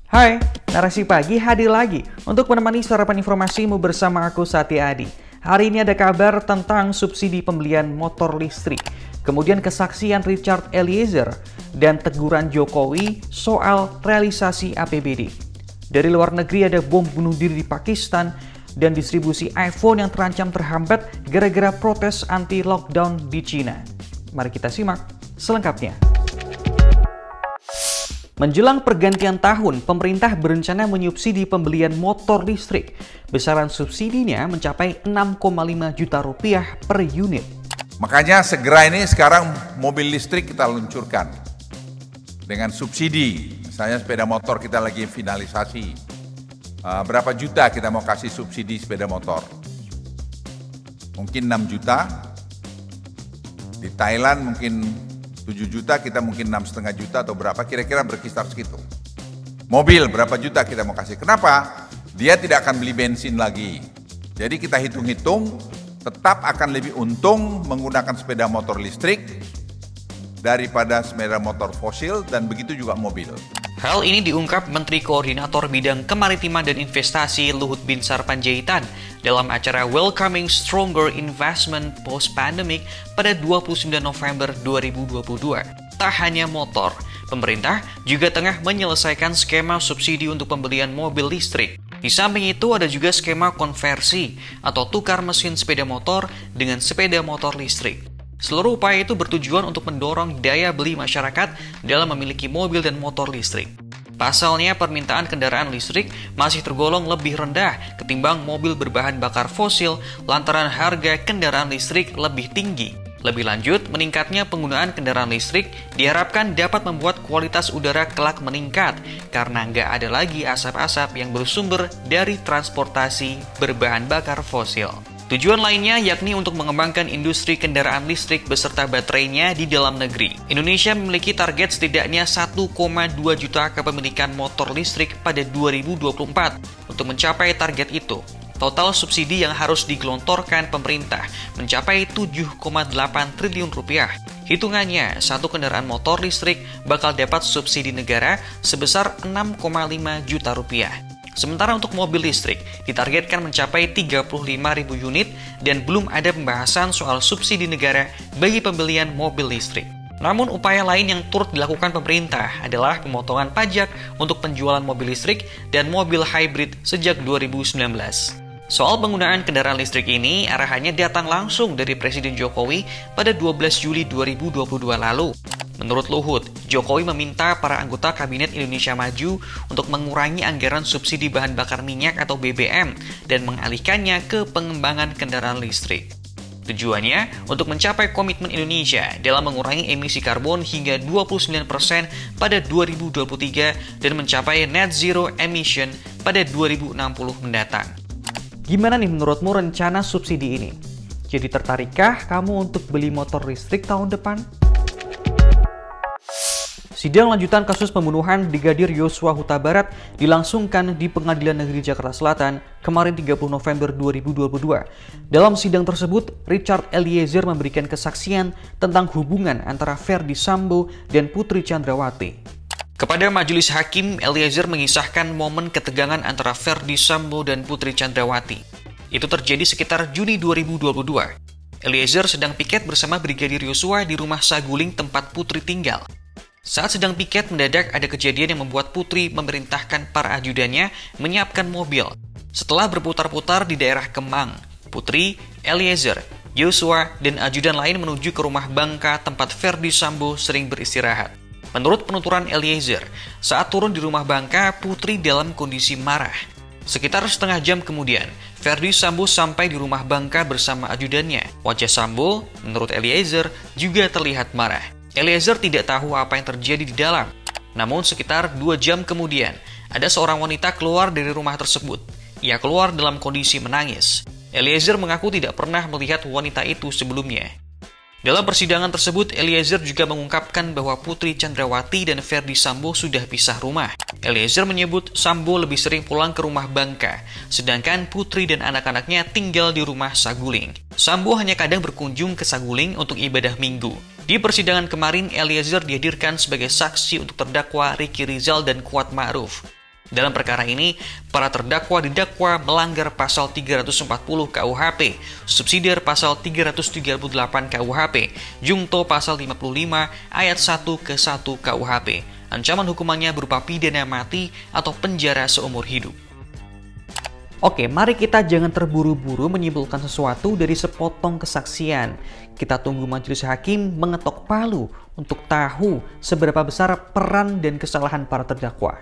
Hai, Narasi Pagi hadir lagi untuk menemani sarapan informasimu bersama aku Satya Adi. Hari ini ada kabar tentang subsidi pembelian motor listrik, kemudian kesaksian Richard Eliezer, dan teguran Jokowi soal realisasi APBD. Dari luar negeri ada bom bunuh diri di Pakistan dan distribusi iPhone yang terancam terhambat gara-gara protes anti-lockdown di Cina. Mari kita simak selengkapnya. Menjelang pergantian tahun, pemerintah berencana menyubsidi pembelian motor listrik. Besaran subsidinya mencapai 6,5 juta rupiah per unit. Makanya segera ini sekarang mobil listrik kita luncurkan dengan subsidi. Misalnya sepeda motor kita lagi finalisasi. Berapa juta kita mau kasih subsidi sepeda motor? Mungkin 6 juta. Di Thailand mungkin 7 juta, kita mungkin 6,5 juta atau berapa, kira-kira berkisar segitu. Mobil berapa juta kita mau kasih. Kenapa? Dia tidak akan beli bensin lagi. Jadi kita hitung-hitung, tetap akan lebih untung menggunakan sepeda motor listrik daripada sepeda motor fosil, dan begitu juga mobil. Hal ini diungkap Menteri Koordinator Bidang Kemaritiman dan Investasi Luhut Binsar Panjaitan dalam acara Welcoming Stronger Investment Post-Pandemic pada 29 November 2022. Tak hanya motor, pemerintah juga tengah menyelesaikan skema subsidi untuk pembelian mobil listrik. Di samping itu ada juga skema konversi atau tukar mesin sepeda motor dengan sepeda motor listrik. Seluruh upaya itu bertujuan untuk mendorong daya beli masyarakat dalam memiliki mobil dan motor listrik. Pasalnya, permintaan kendaraan listrik masih tergolong lebih rendah ketimbang mobil berbahan bakar fosil lantaran harga kendaraan listrik lebih tinggi. Lebih lanjut, meningkatnya penggunaan kendaraan listrik diharapkan dapat membuat kualitas udara kelak meningkat karena nggak ada lagi asap-asap yang bersumber dari transportasi berbahan bakar fosil. Tujuan lainnya yakni untuk mengembangkan industri kendaraan listrik beserta baterainya di dalam negeri. Indonesia memiliki target setidaknya 1,2 juta kepemilikan motor listrik pada 2024. Untuk mencapai target itu, total subsidi yang harus digelontorkan pemerintah mencapai 7,8 triliun rupiah. Hitungannya, satu kendaraan motor listrik bakal dapat subsidi negara sebesar 6,5 juta rupiah. Sementara untuk mobil listrik ditargetkan mencapai 35.000 unit dan belum ada pembahasan soal subsidi negara bagi pembelian mobil listrik. Namun upaya lain yang turut dilakukan pemerintah adalah pemotongan pajak untuk penjualan mobil listrik dan mobil hybrid sejak 2019. Soal penggunaan kendaraan listrik ini arahannya datang langsung dari Presiden Jokowi pada 12 Juli 2022 lalu. Menurut Luhut, Jokowi meminta para anggota Kabinet Indonesia Maju untuk mengurangi anggaran subsidi bahan bakar minyak atau BBM dan mengalihkannya ke pengembangan kendaraan listrik. Tujuannya untuk mencapai komitmen Indonesia dalam mengurangi emisi karbon hingga 29% pada 2023 dan mencapai net zero emission pada 2060 mendatang. Gimana nih menurutmu rencana subsidi ini? Jadi tertarikkah kamu untuk beli motor listrik tahun depan? Sidang lanjutan kasus pembunuhan Brigadir Yosua Huta Barat dilangsungkan di Pengadilan Negeri Jakarta Selatan kemarin 30 November 2022. Dalam sidang tersebut, Richard Eliezer memberikan kesaksian tentang hubungan antara Ferdy Sambo dan Putri Chandrawati. Kepada majelis hakim, Eliezer mengisahkan momen ketegangan antara Ferdy Sambo dan Putri Chandrawati. Itu terjadi sekitar Juni 2022. Eliezer sedang piket bersama Brigadir Yosua di rumah Saguling tempat Putri tinggal. Saat sedang piket, mendadak ada kejadian yang membuat Putri memerintahkan para ajudannya menyiapkan mobil. Setelah berputar-putar di daerah Kemang, Putri, Eliezer, Yosua, dan ajudan lain menuju ke rumah Bangka tempat Ferdy Sambo sering beristirahat. Menurut penuturan Eliezer, saat turun di rumah Bangka, Putri dalam kondisi marah. Sekitar setengah jam kemudian, Ferdy Sambo sampai di rumah Bangka bersama ajudannya. Wajah Sambo, menurut Eliezer, juga terlihat marah. Eliezer tidak tahu apa yang terjadi di dalam. Namun sekitar 2 jam kemudian, ada seorang wanita keluar dari rumah tersebut. Ia keluar dalam kondisi menangis. Eliezer mengaku tidak pernah melihat wanita itu sebelumnya. Dalam persidangan tersebut, Eliezer juga mengungkapkan bahwa Putri Chandrawati dan Ferdy Sambo sudah pisah rumah. Eliezer menyebut Sambo lebih sering pulang ke rumah Bangka, sedangkan Putri dan anak-anaknya tinggal di rumah Saguling. Sambo hanya kadang berkunjung ke Saguling untuk ibadah minggu. Di persidangan kemarin, Eliezer dihadirkan sebagai saksi untuk terdakwa Ricky Rizal dan Kuat Ma'ruf. Dalam perkara ini, para terdakwa didakwa melanggar pasal 340 KUHP, subsidiar pasal 338 KUHP, jungto pasal 55 ayat 1 ke 1 KUHP. Ancaman hukumannya berupa pidana mati atau penjara seumur hidup. Oke, mari kita jangan terburu-buru menyimpulkan sesuatu dari sepotong kesaksian. Kita tunggu majelis hakim mengetok palu untuk tahu seberapa besar peran dan kesalahan para terdakwa.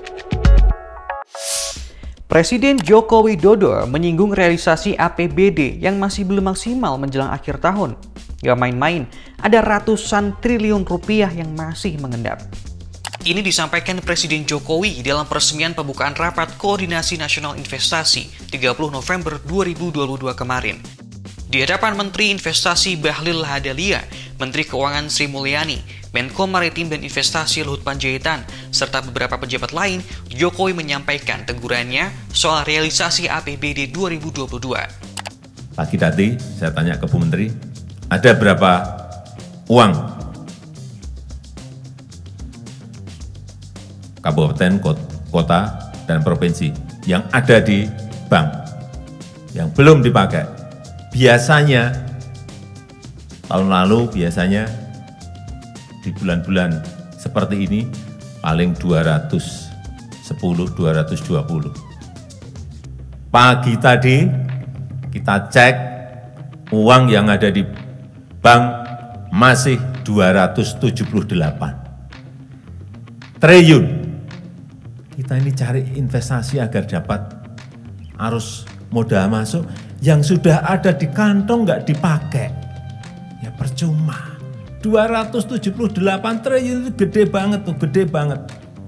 Presiden Joko Widodo menyinggung realisasi APBD yang masih belum maksimal menjelang akhir tahun. Gak main-main, ada ratusan triliun rupiah yang masih mengendap. Ini disampaikan Presiden Jokowi dalam peresmian pembukaan Rapat Koordinasi Nasional Investasi 30 November 2022 kemarin. Di hadapan Menteri Investasi Bahlil Lahadalia, Menteri Keuangan Sri Mulyani, Menko Maritim dan Investasi Luhut Panjaitan, serta beberapa pejabat lain, Jokowi menyampaikan tegurannya soal realisasi APBD 2022. Pagi tadi saya tanya ke Bu Menteri, ada berapa uang kabupaten, kota, dan provinsi yang ada di bank, yang belum dipakai. Biasanya, tahun lalu biasanya di bulan-bulan seperti ini paling 210, 220. Pagi tadi kita cek uang yang ada di bank masih 278 triliun. Kita ini cari investasi agar dapat arus modal masuk yang sudah ada di kantong nggak dipakai. Ya percuma. 278 triliun itu gede banget tuh, gede banget.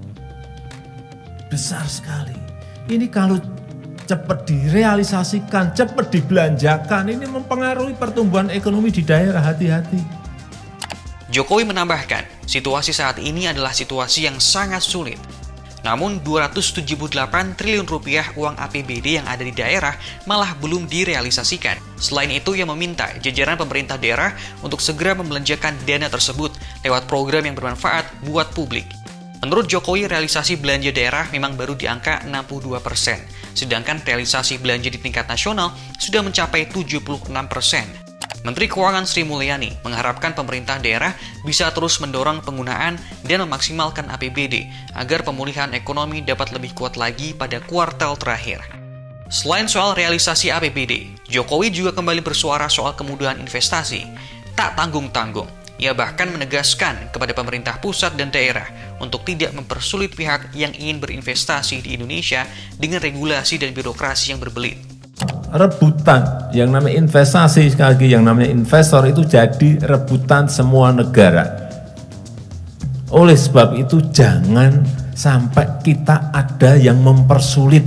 Besar sekali. Ini kalau cepat direalisasikan, cepat dibelanjakan, ini mempengaruhi pertumbuhan ekonomi di daerah, hati-hati. Jokowi menambahkan, situasi saat ini adalah situasi yang sangat sulit. Namun 278 triliun rupiah uang APBD yang ada di daerah malah belum direalisasikan. Selain itu, ia meminta jajaran pemerintah daerah untuk segera membelanjakan dana tersebut lewat program yang bermanfaat buat publik. Menurut Jokowi, realisasi belanja daerah memang baru di angka 62%, sedangkan realisasi belanja di tingkat nasional sudah mencapai 76%. Menteri Keuangan Sri Mulyani mengharapkan pemerintah daerah bisa terus mendorong penggunaan dan memaksimalkan APBD agar pemulihan ekonomi dapat lebih kuat lagi pada kuartal terakhir. Selain soal realisasi APBD, Jokowi juga kembali bersuara soal kemudahan investasi. Tak tanggung-tanggung, ia bahkan menegaskan kepada pemerintah pusat dan daerah untuk tidak mempersulit pihak yang ingin berinvestasi di Indonesia dengan regulasi dan birokrasi yang berbelit. Rebutan, yang namanya investasi, sekali lagi yang namanya investor itu jadi rebutan semua negara. Oleh sebab itu jangan sampai kita ada yang mempersulit.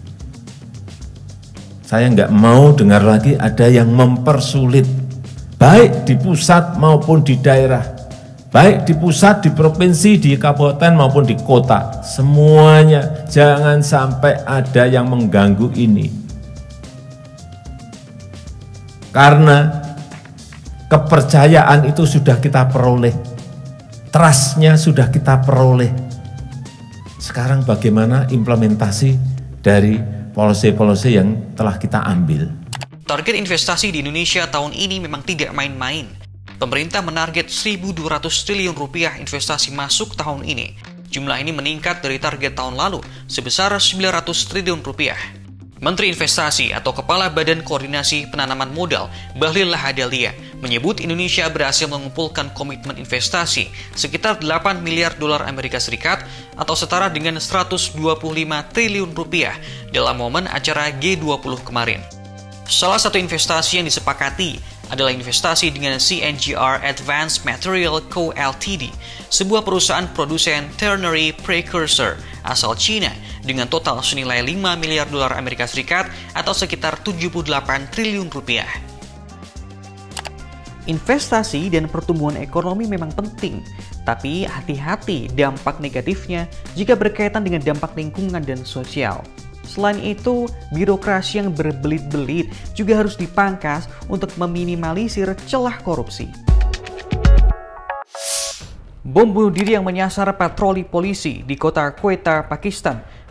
Saya nggak mau dengar lagi ada yang mempersulit, baik di pusat maupun di daerah, baik di pusat, di provinsi, di kabupaten maupun di kota. Semuanya jangan sampai ada yang mengganggu ini. Karena kepercayaan itu sudah kita peroleh, trust-nya sudah kita peroleh. Sekarang bagaimana implementasi dari policy-policy yang telah kita ambil? Target investasi di Indonesia tahun ini memang tidak main-main. Pemerintah menarget 1.200 triliun rupiah investasi masuk tahun ini. Jumlah ini meningkat dari target tahun lalu sebesar 900 triliun rupiah. Menteri Investasi atau Kepala Badan Koordinasi Penanaman Modal Bahlil Lahadalia menyebut Indonesia berhasil mengumpulkan komitmen investasi sekitar 8 miliar dolar Amerika Serikat atau setara dengan 125 triliun rupiah dalam momen acara G20 kemarin. Salah satu investasi yang disepakati adalah investasi dengan CNGR Advanced Material Co. Ltd, sebuah perusahaan produsen ternary precursor asal China dengan total senilai 5 miliar dolar Amerika Serikat atau sekitar 78 triliun rupiah. Investasi dan pertumbuhan ekonomi memang penting, tapi hati-hati dampak negatifnya jika berkaitan dengan dampak lingkungan dan sosial. Selain itu, birokrasi yang berbelit-belit juga harus dipangkas untuk meminimalisir celah korupsi. Bom bunuh diri yang menyasar patroli polisi di kota Quetta, Pakistan,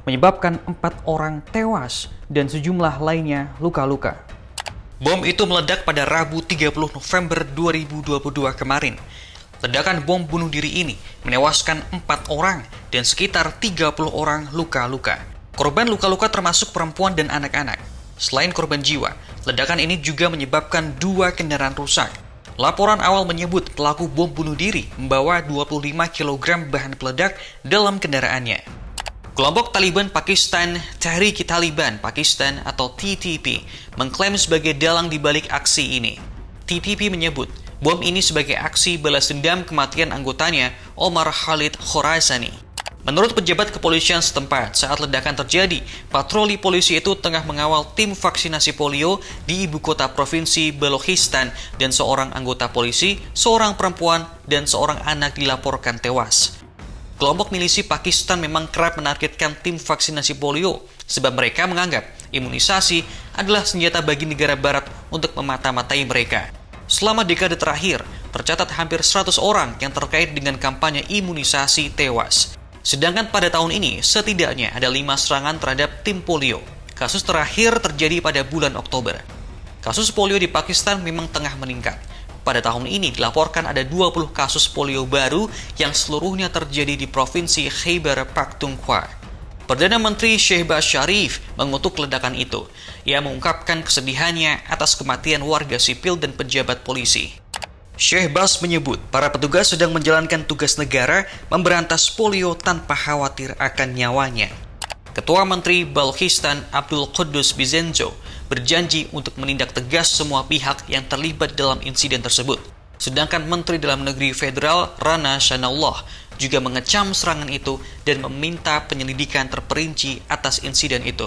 menyebabkan 4 orang tewas dan sejumlah lainnya luka-luka. Bom itu meledak pada Rabu 30 November 2022 kemarin. Ledakan bom bunuh diri ini menewaskan 4 orang dan sekitar 30 orang luka-luka. Korban luka-luka termasuk perempuan dan anak-anak. Selain korban jiwa, ledakan ini juga menyebabkan 2 kendaraan rusak. Laporan awal menyebut pelaku bom bunuh diri membawa 25 kg bahan peledak dalam kendaraannya. Kelompok Taliban Pakistan Tehrik-i-Taliban Pakistan atau TTP mengklaim sebagai dalang di balik aksi ini. TTP menyebut bom ini sebagai aksi balas dendam kematian anggotanya Omar Khalid Khorazani. Menurut pejabat kepolisian setempat, saat ledakan terjadi, patroli polisi itu tengah mengawal tim vaksinasi polio di ibu kota provinsi Balochistan dan seorang anggota polisi, seorang perempuan, dan seorang anak dilaporkan tewas. Kelompok milisi Pakistan memang kerap menargetkan tim vaksinasi polio sebab mereka menganggap imunisasi adalah senjata bagi negara barat untuk memata-matai mereka. Selama dekade terakhir, tercatat hampir 100 orang yang terkait dengan kampanye imunisasi tewas. Sedangkan pada tahun ini, setidaknya ada 5 serangan terhadap tim polio. Kasus terakhir terjadi pada bulan Oktober. Kasus polio di Pakistan memang tengah meningkat. Pada tahun ini dilaporkan ada 20 kasus polio baru yang seluruhnya terjadi di Provinsi Khyber Pakhtunkhwa. Perdana Menteri Shehbaz Sharif mengutuk ledakan itu. Ia mengungkapkan kesedihannya atas kematian warga sipil dan pejabat polisi. Shehbaz menyebut para petugas sedang menjalankan tugas negara memberantas polio tanpa khawatir akan nyawanya. Ketua Menteri Balochistan Abdul Quddus Bizenjo berjanji untuk menindak tegas semua pihak yang terlibat dalam insiden tersebut. Sedangkan Menteri Dalam Negeri Federal Rana Sanaullah juga mengecam serangan itu dan meminta penyelidikan terperinci atas insiden itu.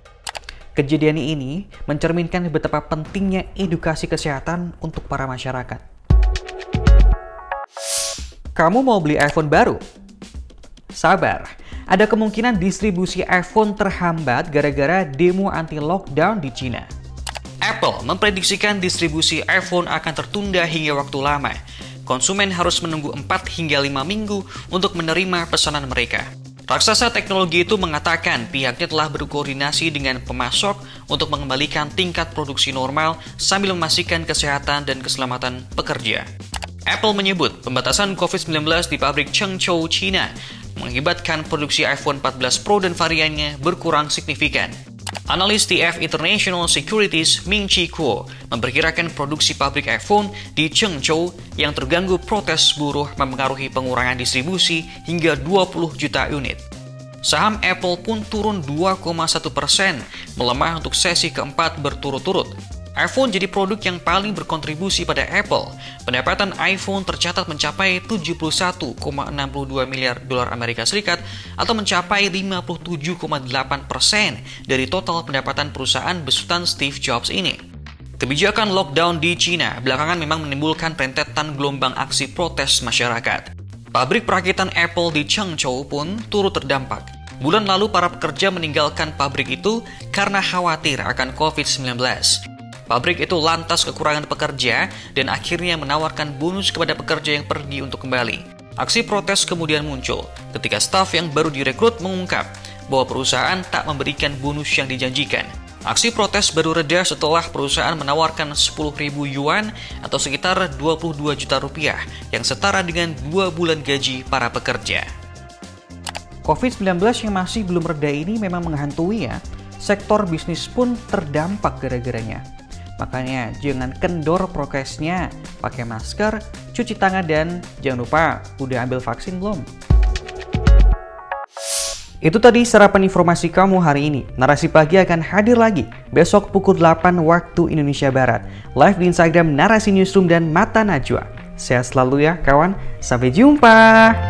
Kejadian ini mencerminkan betapa pentingnya edukasi kesehatan untuk para masyarakat. Kamu mau beli iPhone baru? Sabar, ada kemungkinan distribusi iPhone terhambat gara-gara demo anti-lockdown di Cina. Apple memprediksikan distribusi iPhone akan tertunda hingga waktu lama. Konsumen harus menunggu 4 hingga 5 minggu untuk menerima pesanan mereka. Raksasa teknologi itu mengatakan pihaknya telah berkoordinasi dengan pemasok untuk mengembalikan tingkat produksi normal sambil memastikan kesehatan dan keselamatan pekerja. Apple menyebut pembatasan COVID-19 di pabrik Chengzhou, China mengakibatkan produksi iPhone 14 Pro dan variannya berkurang signifikan. Analis TF International Securities Ming Chi Kuo memperkirakan produksi pabrik iPhone di Chengzhou yang terganggu protes buruh mempengaruhi pengurangan distribusi hingga 20 juta unit. Saham Apple pun turun 2,1%, melemah untuk sesi keempat berturut-turut. iPhone jadi produk yang paling berkontribusi pada Apple. Pendapatan iPhone tercatat mencapai 71,62 miliar dolar Amerika Serikat atau mencapai 57,8% dari total pendapatan perusahaan besutan Steve Jobs ini. Kebijakan lockdown di Cina belakangan memang menimbulkan rentetan gelombang aksi protes masyarakat. Pabrik perakitan Apple di Chengzhou pun turut terdampak. Bulan lalu para pekerja meninggalkan pabrik itu karena khawatir akan COVID-19. Pabrik itu lantas kekurangan pekerja dan akhirnya menawarkan bonus kepada pekerja yang pergi untuk kembali. Aksi protes kemudian muncul ketika staf yang baru direkrut mengungkap bahwa perusahaan tak memberikan bonus yang dijanjikan. Aksi protes baru reda setelah perusahaan menawarkan 10.000 yuan atau sekitar 22 juta rupiah yang setara dengan 2 bulan gaji para pekerja. COVID-19 yang masih belum reda ini memang menghantui ya. Sektor bisnis pun terdampak gara-garanya. Makanya jangan kendor prokesnya, pakai masker, cuci tangan, dan jangan lupa udah ambil vaksin belum? Itu tadi sarapan informasi kamu hari ini. Narasi Pagi akan hadir lagi besok pukul 8 waktu Indonesia Barat. Live di Instagram Narasi Newsroom dan Mata Najwa. Sehat selalu ya kawan, sampai jumpa!